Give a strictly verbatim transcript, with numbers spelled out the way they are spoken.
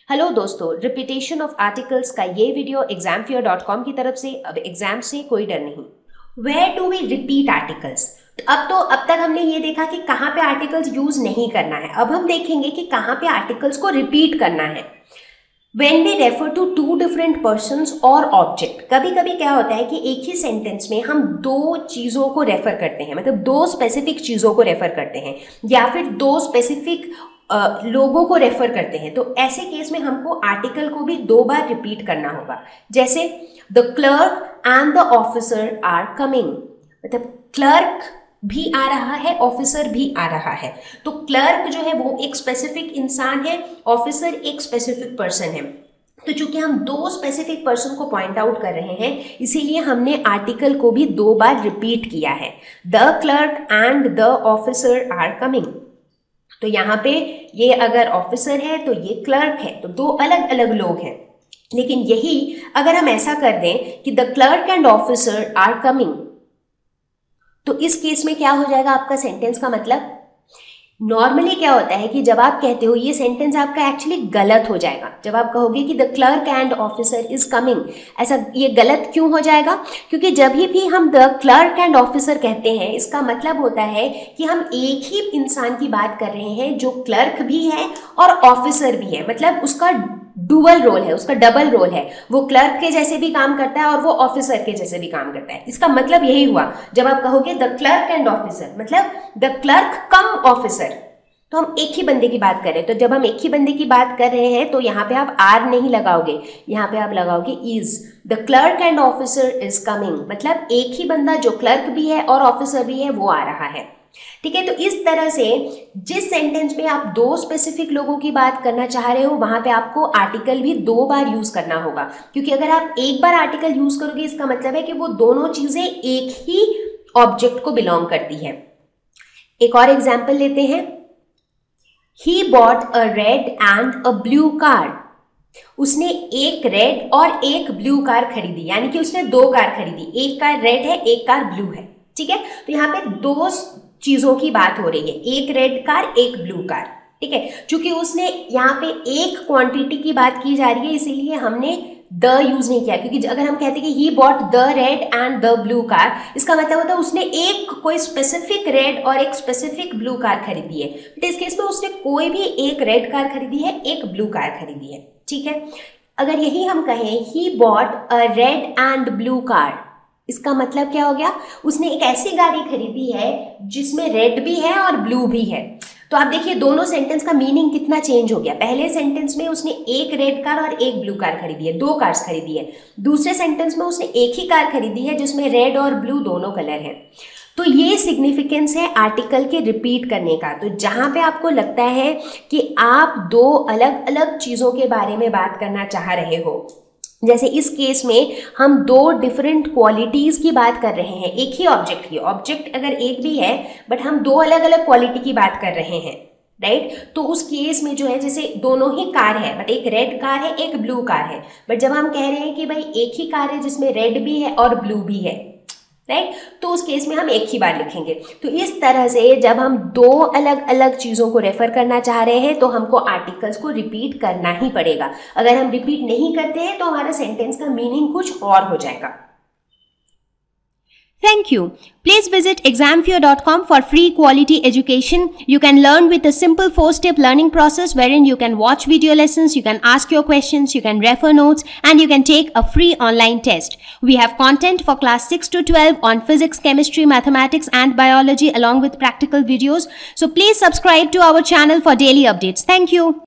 Hello दोस्तों, repetition of articles का ये video exam fair dot com की तरफ से। अब एग्जाम से कोई डर नहीं। Where do we repeat articles? अब तो अब तक हमने ये देखा कि कहाँ पे आर्टिकल्स यूज नहीं करना है। अब हम देखेंगे कि कहाँ पे आर्टिकल्स को रिपीट करना है। When we refer to two different persons or object, कभी कभी क्या होता है कि एक ही सेंटेंस में हम दो चीज़ों को रेफर करते हैं, मतलब दो स्पेसिफिक चीज़ों को रेफर करते हैं या फिर दो स्पेसिफिक लोगों को रेफर करते हैं। तो ऐसे केस में हमको आर्टिकल को भी दो बार रिपीट करना होगा। जैसे the clerk and the officer are coming, मतलब क्लर्क भी आ रहा है, ऑफिसर भी आ रहा है। तो क्लर्क जो है वो एक स्पेसिफिक इंसान है, ऑफिसर एक स्पेसिफिक पर्सन है। तो चूंकि हम दो स्पेसिफिक पर्सन को पॉइंट आउट कर रहे हैं, इसीलिए हमने आर्टिकल को भी दो बार रिपीट किया है। The clerk and the officer are coming. तो यहाँ पे ये अगर ऑफिसर है तो ये क्लर्क है, तो दो अलग अलग लोग हैं। लेकिन यही अगर हम ऐसा कर दें कि the clerk and officer are coming, तो इस केस में क्या हो जाएगा आपका सेंटेंस का मतलब? नॉर्मली क्या होता है कि जब आप कहते हो, ये सेंटेंस आपका एक्चुअली गलत हो जाएगा। जब आप कहोगे कि the clerk and officer is coming, ऐसा ये गलत क्यों हो जाएगा? क्योंकि जब भी हम द क्लर्क एंड ऑफिसर कहते हैं, इसका मतलब होता है कि हम एक ही इंसान की बात कर रहे हैं जो क्लर्क भी है और ऑफिसर भी है। मतलब उसका डुअल रोल है, उसका डबल रोल है। वो क्लर्क के जैसे भी काम करता है और वो ऑफिसर के जैसे भी काम करता है। इसका मतलब यही हुआ जब आप कहोगे द क्लर्क एंड ऑफिसर, मतलब द क्लर्क कम ऑफिसर। तो हम एक ही बंदे की बात कर रहे हैं। तो जब हम एक ही बंदे की बात कर रहे हैं तो यहाँ पे आप आर नहीं लगाओगे, यहाँ पे आप लगाओगे is. The clerk and officer is coming, मतलब एक ही बंदा जो क्लर्क भी है और ऑफिसर भी है वो आ रहा है। ठीक है, तो इस तरह से जिस सेंटेंस में आप दो स्पेसिफिक लोगों की बात करना चाह रहे हो, वहां पे आपको आर्टिकल भी दो बार यूज करना होगा। क्योंकि अगर आप एक बार आर्टिकल यूज करोगे, इसका मतलब है कि वो दोनों चीजें एक ही ऑब्जेक्ट को बिलोंग करती है। एक और एग्जाम्पल लेते हैं। He bought a red and a blue car. उसने एक रेड और एक ब्लू कार खरीदी, यानी कि उसने दो कार खरीदी। एक कार रेड है, एक कार ब्लू है। ठीक है, तो यहाँ पे दो चीजों की बात हो रही है, एक रेड कार एक ब्लू कार। ठीक है, चूंकि उसने यहाँ पे एक क्वांटिटी की बात की जा रही है, इसीलिए हमने द यूज नहीं किया। क्योंकि अगर हम कहते कि he bought the red and the blue car, इसका मतलब होता है उसने एक कोई स्पेसिफिक रेड और एक स्पेसिफिक ब्लू कार खरीदी है। बट इस केस में उसने कोई भी एक रेड कार खरीदी है, एक ब्लू कार खरीदी है। ठीक है, अगर यही हम कहें he bought a red and blue car, इसका मतलब क्या हो गया? उसने एक ऐसी गाड़ी खरीदी है जिसमें रेड भी है और ब्लू भी है। तो आप देखिए दोनों सेंटेंस का मीनिंग कितना चेंज हो गया। पहले सेंटेंस में उसने एक रेड कार और एक ब्लू कार खरीदी है, दो कार्स खरीदी है। दूसरे सेंटेंस में उसने एक ही कार खरीदी है जिसमें रेड और ब्लू दोनों कलर हैं। तो ये सिग्निफिकेंस है आर्टिकल के रिपीट करने का। तो जहां पे आपको लगता है कि आप दो अलग अलग चीजों के बारे में बात करना चाह रहे हो, जैसे इस केस में हम दो डिफरेंट क्वालिटीज की बात कर रहे हैं एक ही ऑब्जेक्ट की। ऑब्जेक्ट अगर एक भी है बट हम दो अलग अलग क्वालिटी की बात कर रहे हैं, राइट? तो उस केस में जो है, जैसे दोनों ही कार है बट एक रेड कार है एक ब्लू कार है। बट जब हम कह रहे हैं कि भाई एक ही कार है जिसमें रेड भी है और ब्लू भी है, राइट, तो उस केस में हम एक ही बार लिखेंगे। तो इस तरह से जब हम दो अलग अलग चीज़ों को रेफर करना चाह रहे हैं तो हमको आर्टिकल्स को रिपीट करना ही पड़ेगा। अगर हम रिपीट नहीं करते हैं तो हमारा सेंटेंस का मीनिंग कुछ और हो जाएगा। Thank you. Please visit exam fear dot com for free quality education. You can learn with a simple four-step learning process wherein you can watch video lessons, you can ask your questions, you can refer notes, and you can take a free online test. We have content for class six to twelve on physics, chemistry, mathematics, and biology along with practical videos. So please subscribe to our channel for daily updates. Thank you.